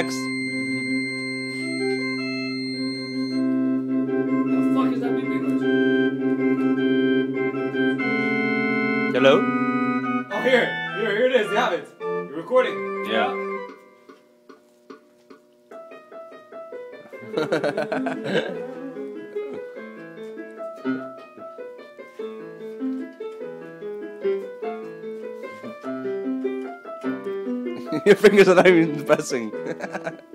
text. The fuck is that big English? Hello? Oh, here it is. You have it. You're recording. Yeah. Your fingers are not even pressing.